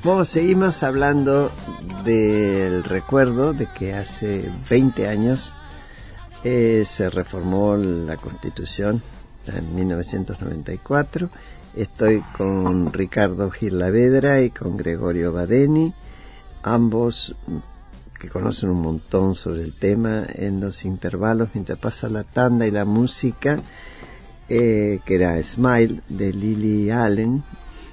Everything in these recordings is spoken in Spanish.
Bueno, seguimos hablando del recuerdo de que hace 20 años se reformó la Constitución en 1994. Estoy con Ricardo Girlavedra y con Gregorio Badeni, ambos que conocen un montón sobre el tema. En los intervalos, mientras pasa la tanda y la música, que era Smile de Lily Allen,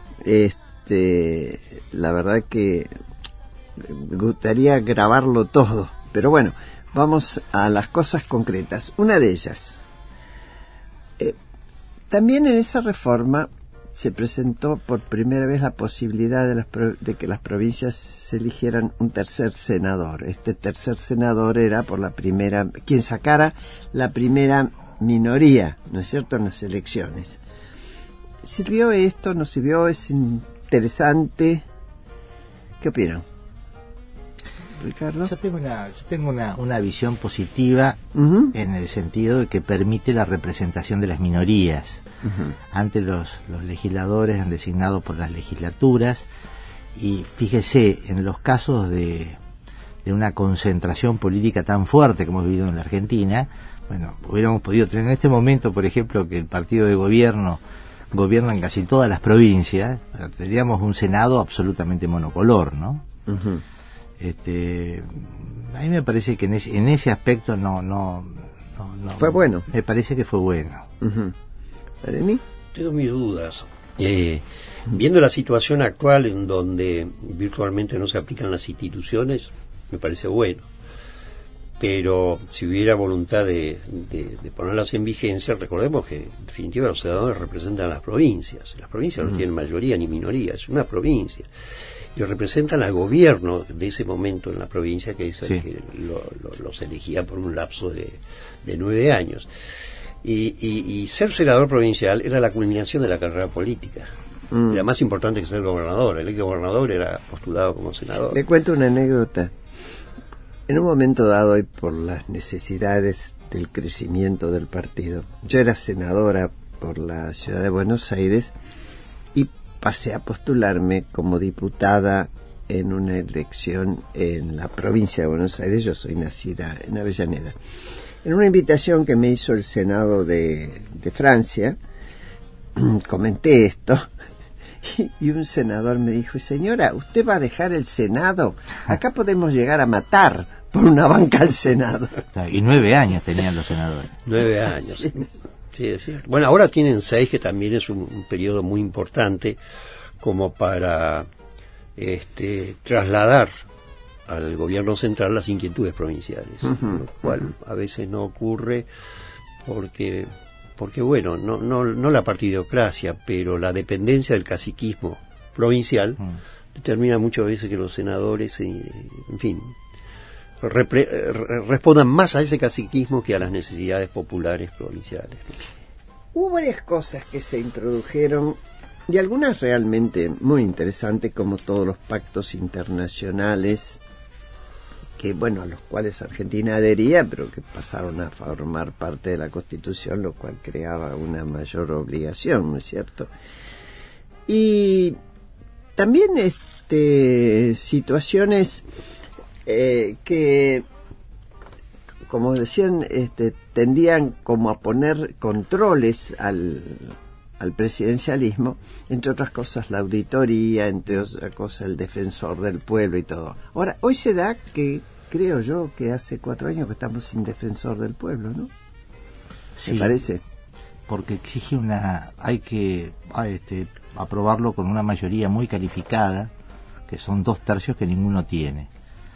la verdad que me gustaría grabarlo todo, pero bueno, vamos a las cosas concretas. Una de ellas, también en esa reforma se presentó por primera vez la posibilidad de que las provincias se eligieran un tercer senador. Este tercer senador era por la primera, quien sacara la primera minoría, ¿no es cierto?, en las elecciones. ¿Sirvió esto? ¿No sirvió? ¿Es interesante? ¿Qué opinan, Ricardo? Yo tengo una visión positiva en el sentido de que permite la representación de las minorías. Antes los legisladores han designado por las legislaturas, y fíjese, en los casos de una concentración política tan fuerte que hemos vivido en la Argentina, bueno, hubiéramos podido tener en este momento, por ejemplo, que el partido de gobierno gobierna en casi todas las provincias, tendríamos un Senado absolutamente monocolor, ¿no? A mí me parece que en ese aspecto no fue bueno. Me parece que fue bueno. ¿Badeni? Tengo mis dudas. Viendo la situación actual en donde virtualmente no se aplican las instituciones, me parece bueno. Pero si hubiera voluntad de ponerlas en vigencia, recordemos que en definitiva los senadores representan las provincias. Las provincias no tienen mayoría ni minoría, es una provincia. Y representan al gobierno de ese momento en la provincia, que es el que los elegía por un lapso de 9 años. Y ser senador provincial era la culminación de la carrera política. Era más importante que ser gobernador. El gobernador era postulado como senador. Le cuento una anécdota. En un momento dado, y por las necesidades del crecimiento del partido, yo era senadora por la ciudad de Buenos Aires y pasé a postularme como diputada en una elección en la provincia de Buenos Aires. Yo soy nacida en Avellaneda. En una invitación que me hizo el Senado de Francia, comenté esto. Y un senador me dijo: señora, ¿usted va a dejar el Senado? Acá podemos llegar a matar por una banca al Senado. Y 9 años tenían los senadores. 9 años. Sí, es cierto. Bueno, ahora tienen 6, que también es un periodo muy importante como para trasladar al gobierno central las inquietudes provinciales, lo cual a veces no ocurre porque bueno, no la partidocracia, pero la dependencia del caciquismo provincial determina muchas veces que los senadores, en fin, respondan más a ese caciquismo que a las necesidades populares provinciales. Hubo varias cosas que se introdujeron, y algunas realmente muy interesantes, como todos los pactos internacionales que, bueno, a los cuales Argentina adhería, pero que pasaron a formar parte de la Constitución, lo cual creaba una mayor obligación, ¿no es cierto? Y también situaciones que, como decían, tendían como a poner controles al presidencialismo, entre otras cosas la auditoría, entre otras cosas el defensor del pueblo y todo. Ahora, hoy se da que, creo yo, que hace 4 años que estamos sin defensor del pueblo, ¿no? Sí, ¿Me parece? Porque exige hay que aprobarlo con una mayoría muy calificada, que son 2/3 que ninguno tiene.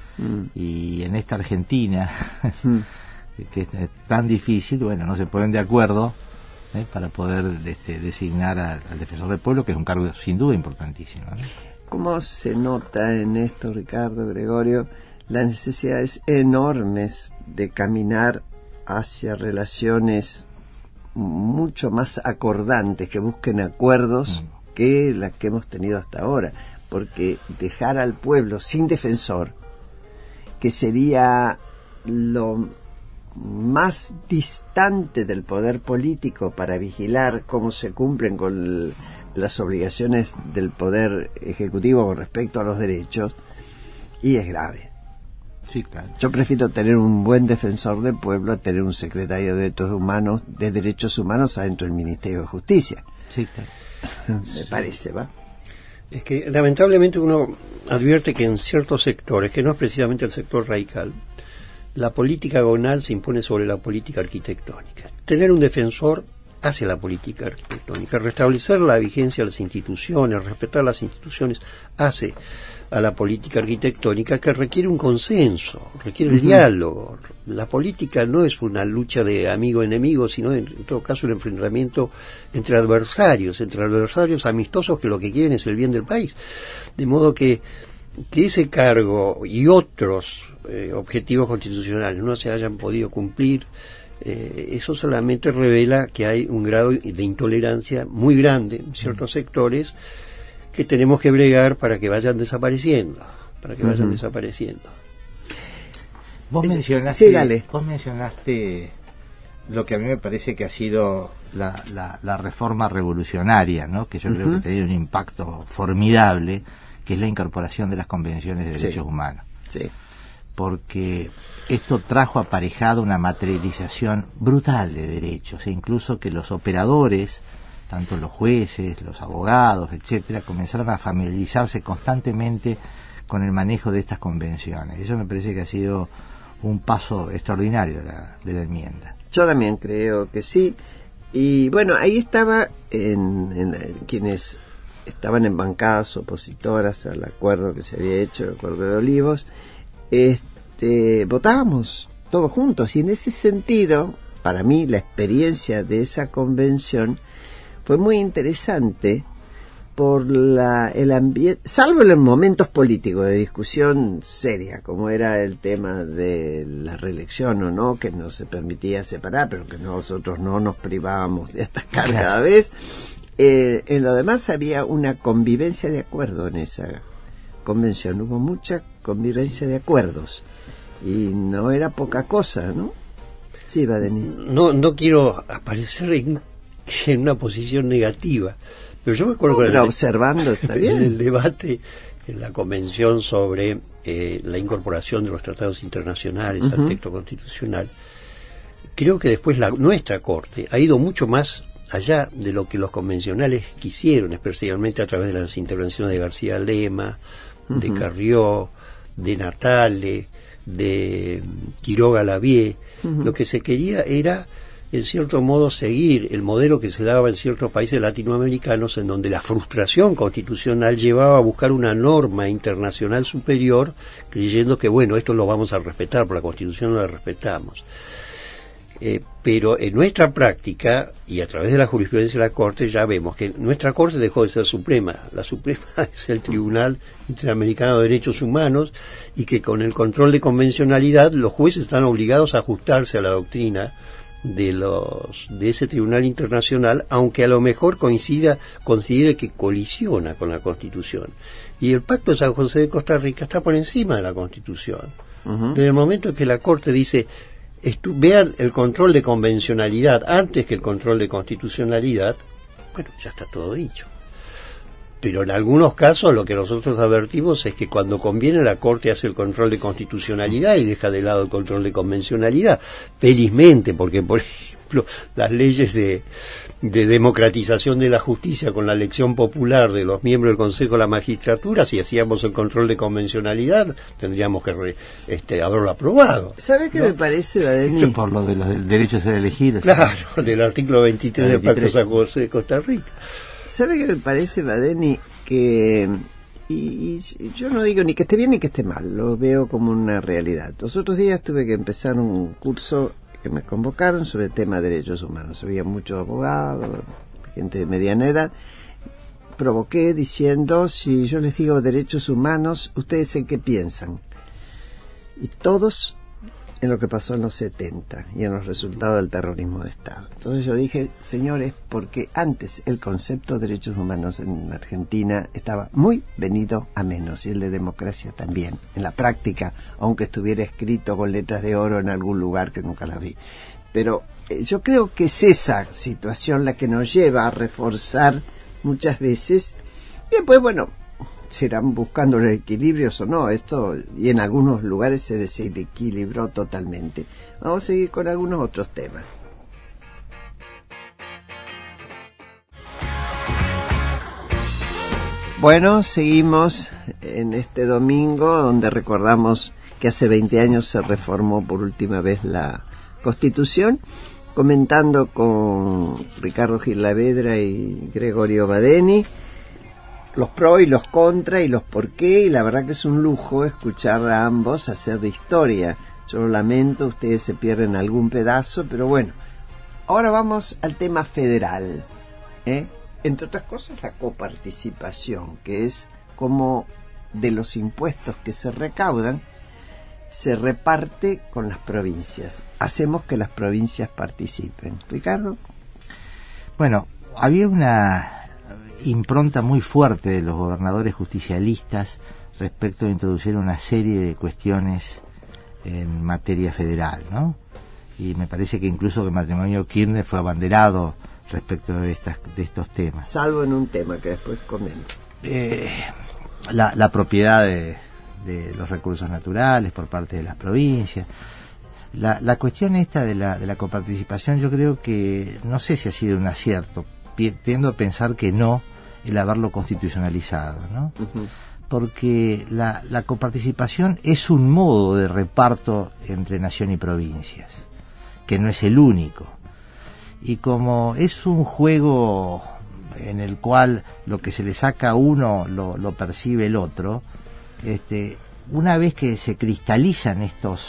Y en esta Argentina, que es tan difícil, bueno, no se ponen de acuerdo para poder designar al defensor del pueblo, que es un cargo sin duda importantísimo, ¿no? ¿Cómo se nota en esto, Ricardo, Gregorio, las necesidades enormes de caminar hacia relaciones mucho más acordantes, que busquen acuerdos que las que hemos tenido hasta ahora? Porque dejar al pueblo sin defensor, que sería lo más distante del poder político para vigilar cómo se cumplen con las obligaciones del Poder Ejecutivo con respecto a los derechos, y es grave. Sí, claro. Yo prefiero tener un buen defensor del pueblo a tener un secretario de derechos humanos adentro del Ministerio de Justicia. Sí, claro. Me parece, ¿va? Es que lamentablemente uno advierte que en ciertos sectores, que no es precisamente el sector radical, la política gonal se impone sobre la política arquitectónica. Tener un defensor hace la política arquitectónica. Restablecer la vigencia de las instituciones, respetar las instituciones, hace a la política arquitectónica, que requiere un consenso, requiere el diálogo. La política no es una lucha de amigo-enemigo, sino en todo caso un enfrentamiento entre adversarios amistosos que lo que quieren es el bien del país. De modo que ese cargo y otros objetivos constitucionales no se hayan podido cumplir, eso solamente revela que hay un grado de intolerancia muy grande en ciertos sectores que tenemos que bregar para que vayan desapareciendo, Vos mencionaste, sí, dale. Vos mencionaste lo que a mí me parece que ha sido la reforma revolucionaria, ¿no? Que yo creo que ha tenido un impacto formidable, que es la incorporación de las convenciones de derechos humanos. Sí. Porque esto trajo aparejado una materialización brutal de derechos, e incluso que los operadores, tanto los jueces, los abogados, etcétera, comenzaron a familiarizarse constantemente con el manejo de estas convenciones. Eso me parece que ha sido un paso extraordinario de la enmienda. Yo también creo que sí. Y bueno, ahí estaba quienes estaban en bancadas opositoras al acuerdo que se había hecho, el acuerdo de Olivos, votábamos todos juntos, y en ese sentido, para mí, la experiencia de esa convención fue muy interesante por el ambiente, salvo en los momentos políticos de discusión seria, como era el tema de la reelección o no, que no se permitía separar, pero que nosotros no nos privábamos de atacar cada vez. En lo demás había una convivencia de acuerdo en esa convención, hubo mucha convivencia de acuerdos, y no era poca cosa, ¿no? Sí, Badeni. No quiero aparecer en una posición negativa, pero yo me acuerdo que observando está bien. En el debate en la convención sobre la incorporación de los tratados internacionales al texto constitucional, creo que después nuestra Corte ha ido mucho más allá de lo que los convencionales quisieron, especialmente a través de las intervenciones de García Lema, de Carrió, de Natale, de Quiroga Lavie. Lo que se quería era, en cierto modo, seguir el modelo que se daba en ciertos países latinoamericanos, en donde la frustración constitucional llevaba a buscar una norma internacional superior, creyendo que, bueno, esto lo vamos a respetar, por la Constitución no la respetamos. Pero en nuestra práctica, y a través de la jurisprudencia de la Corte, ya vemos que nuestra Corte dejó de ser suprema. La suprema es el Tribunal Interamericano de Derechos Humanos, y que con el control de convencionalidad los jueces están obligados a ajustarse a la doctrina de ese tribunal internacional, aunque a lo mejor considere que colisiona con la Constitución. Y el Pacto de San José de Costa Rica está por encima de la Constitución. Desde el momento en que la Corte dice, vean el control de convencionalidad antes que el control de constitucionalidad, bueno, ya está todo dicho. Pero en algunos casos lo que nosotros advertimos es que cuando conviene la Corte hace el control de constitucionalidad y deja de lado el control de convencionalidad. Felizmente, porque por ejemplo las leyes de democratización de la justicia con la elección popular de los miembros del Consejo de la Magistratura, si hacíamos el control de convencionalidad tendríamos que haberlo aprobado. ¿Sabe qué me parece, Badeni? Por lo de los derechos de elegir. Claro, del artículo 23 del Pacto de San José de Costa Rica. ¿Sabe qué me parece, Badeni? Que y yo no digo ni que esté bien ni que esté mal, lo veo como una realidad. Los otros días tuve que empezar un curso que me convocaron sobre el tema de derechos humanos. Había muchos abogados, gente de mediana edad. Provoqué diciendo, si yo les digo derechos humanos, ¿ustedes en qué piensan? Y todos en lo que pasó en los 70 y en los resultados del terrorismo de Estado. Entonces yo dije, señores, porque antes el concepto de derechos humanos en Argentina estaba muy venido a menos, y el de democracia también, en la práctica, aunque estuviera escrito con letras de oro en algún lugar que nunca la vi. Pero yo creo que es esa situación la que nos lleva a reforzar muchas veces. Y después, bueno, serán buscando los equilibrios o no, esto, y en algunos lugares se desequilibró totalmente. Vamos a seguir con algunos otros temas. Bueno, seguimos en este domingo donde recordamos que hace 20 años se reformó por última vez la Constitución, comentando con Ricardo Girlavedra y Gregorio Badeni los pros y los contras y los por qué, y la verdad que es un lujo escuchar a ambos hacer de historia. Yo lo lamento, ustedes se pierden algún pedazo, pero bueno. Ahora vamos al tema federal, entre otras cosas la coparticipación, que es como de los impuestos que se recaudan se reparte con las provincias. Hacemos que las provincias participen. Ricardo. Bueno, había una impronta muy fuerte de los gobernadores justicialistas respecto a introducir una serie de cuestiones en materia federal, ¿no? Y me parece que incluso que el matrimonio Kirchner fue abanderado respecto de estos temas. Salvo en un tema que después comento. La propiedad de los recursos naturales por parte de las provincias. La cuestión esta de la coparticipación, yo creo que no sé si ha sido un acierto. Tiendo a pensar que no, el haberlo constitucionalizado, ¿no? Uh-huh. Porque la coparticipación es un modo de reparto entre nación y provincias, que no es el único. Y como es un juego en el cual lo que se le saca a uno lo percibe el otro, una vez que se cristalizan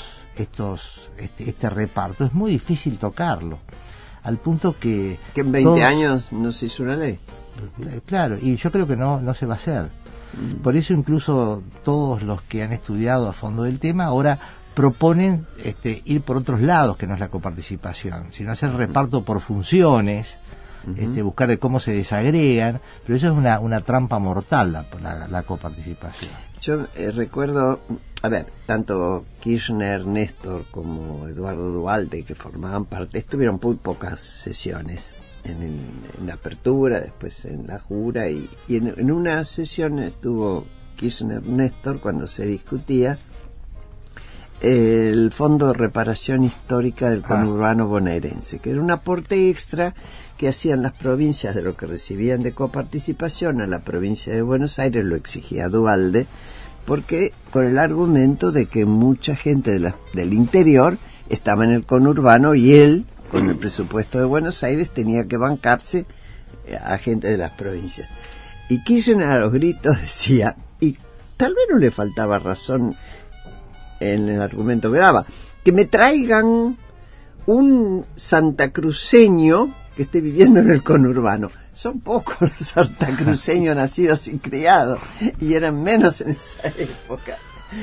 este reparto, es muy difícil tocarlo, al punto que en 20 años no se hizo una ley. Claro, y yo creo que no se va a hacer. Por eso incluso todos los que han estudiado a fondo del tema ahora proponen ir por otros lados que no es la coparticipación, sino hacer reparto por funciones, buscar de cómo se desagregan, pero eso es una trampa mortal, la coparticipación. Yo recuerdo, tanto Kirchner, Néstor como Eduardo Duhalde, que formaban parte, estuvieron muy pocas sesiones en la apertura, después en la jura, y en una sesión estuvo Kirchner, Néstor, cuando se discutía el Fondo de Reparación Histórica del Conurbano Bonaerense, que era un aporte extra que hacían las provincias de lo que recibían de coparticipación a la provincia de Buenos Aires, lo exigía Duhalde, porque con el argumento de que mucha gente del interior estaba en el conurbano y él, con el presupuesto de Buenos Aires, tenía que bancarse a gente de las provincias. Y Kirchner a los gritos decía, y tal vez no le faltaba razón en el argumento que daba, que me traigan un santacruceño que esté viviendo en el conurbano. Son pocos los santacruceños nacidos y criados, y eran menos en esa época.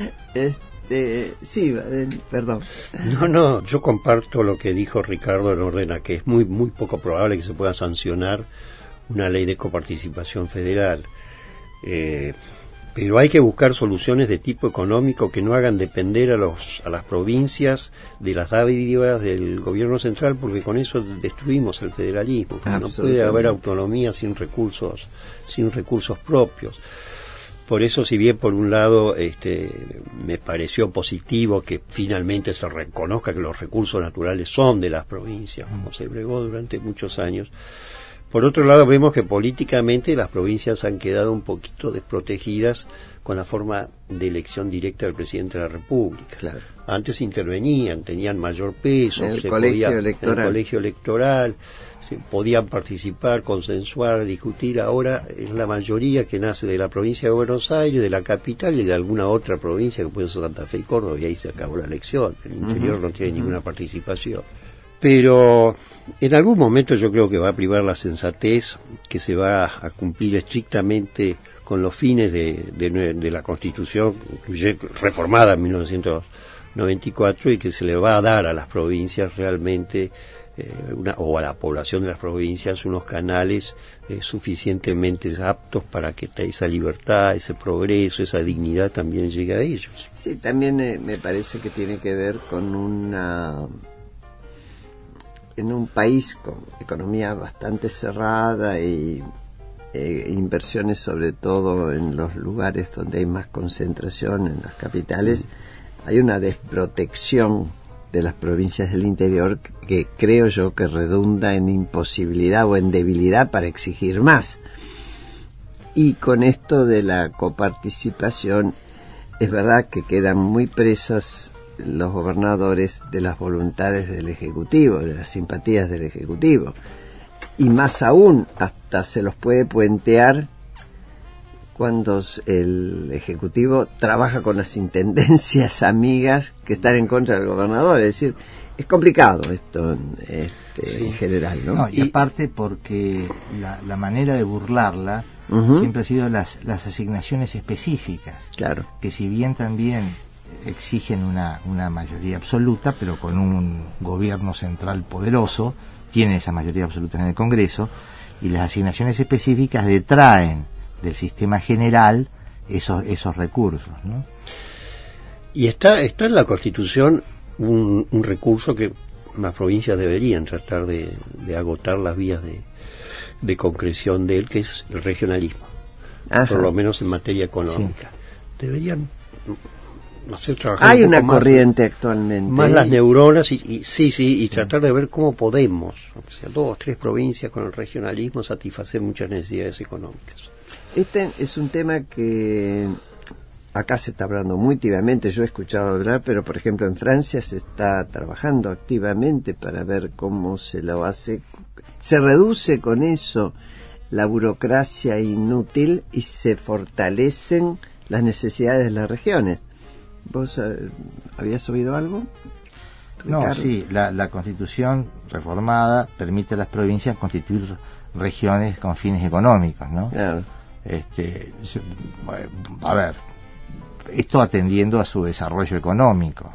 Sí, perdón. No, yo comparto lo que dijo Ricardo en orden a que es muy poco probable que se pueda sancionar una ley de coparticipación federal. Pero hay que buscar soluciones de tipo económico que no hagan depender a las provincias de las dádivas del gobierno central, porque con eso destruimos el federalismo. No puede haber autonomía sin recursos propios. Por eso, si bien por un lado me pareció positivo que finalmente se reconozca que los recursos naturales son de las provincias, como se bregó durante muchos años, por otro lado vemos que políticamente las provincias han quedado un poquito desprotegidas con la forma de elección directa del presidente de la República. Claro. Antes intervenían, tenían mayor peso, en el colegio electoral, podían participar, consensuar, discutir. Ahora es la mayoría que nace de la provincia de Buenos Aires, de la capital y de alguna otra provincia que puede ser Santa Fe y Córdoba, y ahí se acabó la elección. El interior no tiene ninguna participación. Pero en algún momento yo creo que va a privar la sensatez, que se va a cumplir estrictamente con los fines de la Constitución reformada en 1994, y que se le va a dar a las provincias realmente o a la población de las provincias unos canales suficientemente aptos para que esa libertad, ese progreso, esa dignidad también llegue a ellos. Sí, también me parece que tiene que ver con en un país con economía bastante cerrada y inversiones sobre todo en los lugares donde hay más concentración, en las capitales, hay una desprotección de las provincias del interior que creo yo que redunda en imposibilidad o en debilidad para exigir más. Y con esto de la coparticipación, es verdad que quedan muy presos los gobernadores de las voluntades del Ejecutivo, de las simpatías del Ejecutivo. Y más aún, hasta se los puede puentear cuando el Ejecutivo trabaja con las intendencias amigas que están en contra del gobernador. Es decir, es complicado esto en general, ¿no? Y aparte porque la manera de burlarla siempre ha sido las asignaciones específicas. Claro. Que si bien también exigen una mayoría absoluta, pero con un gobierno central poderoso, tienen esa mayoría absoluta en el Congreso, y las asignaciones específicas detraen del sistema general esos recursos, ¿no? Y está en la Constitución un recurso que las provincias deberían tratar de agotar las vías de concreción de él, que es el regionalismo. Ajá. Por lo menos en materia económica. Sí. Deberían hacer trabajar hay una corriente actualmente más las neuronas y tratar de ver cómo podemos, o sea, 2 o 3 provincias con el regionalismo, satisfacer muchas necesidades económicas. Este es un tema que acá se está hablando muy activamente, yo he escuchado hablar, pero por ejemplo en Francia se está trabajando activamente para ver cómo se lo hace, se reduce con eso la burocracia inútil y se fortalecen las necesidades de las regiones. ¿Vos habías oído algo, Ricardo? No, sí, la Constitución reformada permite a las provincias constituir regiones con fines económicos, ¿no? Claro. A ver, esto atendiendo a su desarrollo económico,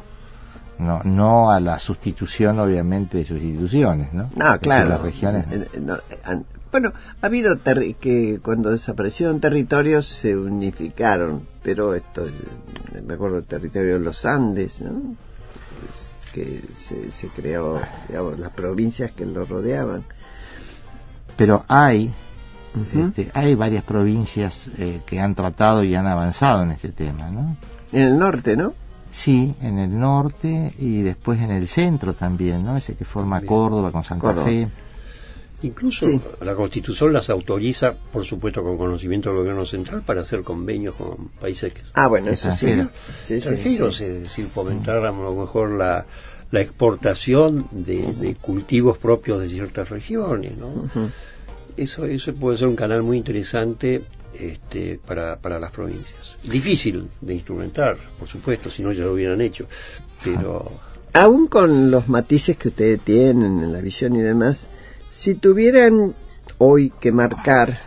no a la sustitución, obviamente, de sus instituciones, ¿no? No, claro. Las regiones. Bueno, ha habido que cuando desaparecieron territorios se unificaron, pero me acuerdo del territorio de los Andes, ¿no? Que se creó, digamos, las provincias que lo rodeaban. Pero hay varias provincias que han tratado y han avanzado en este tema, ¿no? En el norte, ¿no? Sí, en el norte y después en el centro también, ¿no? Ese que forma Córdoba con Santa Fe. Incluso sí. La Constitución las autoriza, por supuesto con conocimiento del gobierno central, para hacer convenios con países bueno, eso sí. Extranjeros, es decir, fomentar a lo mejor la exportación de cultivos propios de ciertas regiones, ¿no? Eso puede ser un canal muy interesante para las provincias. Difícil de instrumentar, por supuesto, si no ya lo hubieran hecho, pero... Aún con los matices que ustedes tienen en la visión y demás, si tuvieran hoy que marcar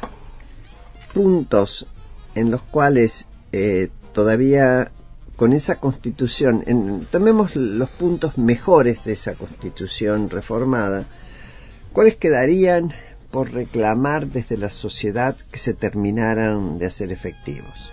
puntos en los cuales todavía con esa Constitución, tomemos los puntos mejores de esa Constitución reformada, ¿cuáles quedarían por reclamar desde la sociedad que se terminaran de hacer efectivos?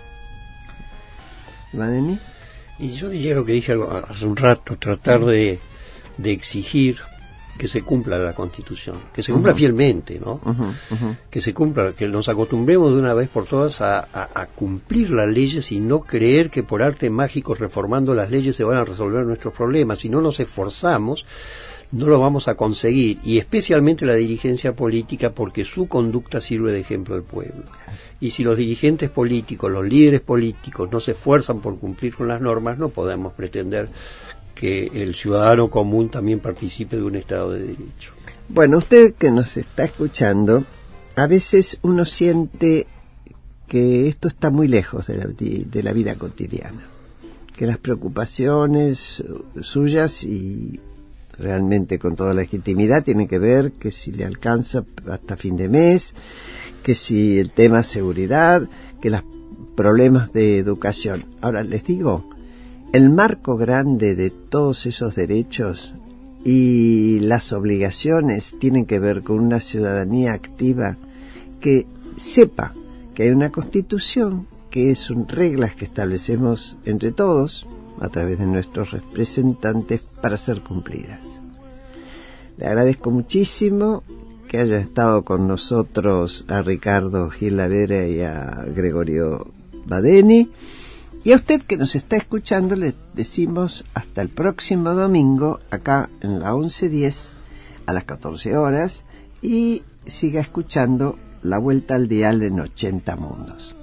¿Vaneni? Y yo diría lo que dije hace un rato, tratar de exigir que se cumpla la Constitución, que se cumpla fielmente, ¿no? Que se cumpla, que nos acostumbremos de una vez por todas a cumplir las leyes y no creer que por arte mágico reformando las leyes se van a resolver nuestros problemas. Si no nos esforzamos, no lo vamos a conseguir, y especialmente la dirigencia política, porque su conducta sirve de ejemplo al pueblo. Y si los dirigentes políticos, los líderes políticos no se esfuerzan por cumplir con las normas, no podemos pretender que el ciudadano común también participe de un Estado de Derecho. Bueno, usted que nos está escuchando, a veces uno siente que esto está muy lejos de la vida cotidiana, que las preocupaciones suyas, y realmente con toda legitimidad, tienen que ver que si le alcanza hasta fin de mes, que si el tema seguridad, que los problemas de educación. Ahora les digo, el marco grande de todos esos derechos y las obligaciones tienen que ver con una ciudadanía activa que sepa que hay una Constitución, que son reglas que establecemos entre todos a través de nuestros representantes para ser cumplidas. Le agradezco muchísimo que haya estado con nosotros a Ricardo Gil Lavera y a Gregorio Badeni. Y a usted que nos está escuchando le decimos hasta el próximo domingo, acá en la 1110 a las 14 horas, y siga escuchando La Vuelta al Dial en 80 Mundos.